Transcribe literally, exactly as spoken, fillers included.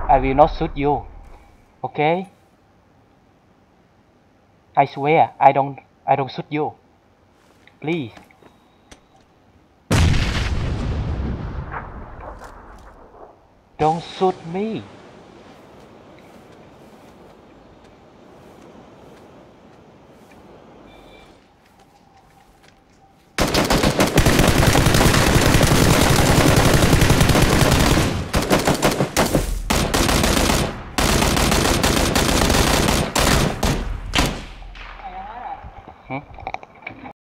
I will not shoot you. Okay? I swear, I don't, I don't shoot you. Please. Don't shoot me.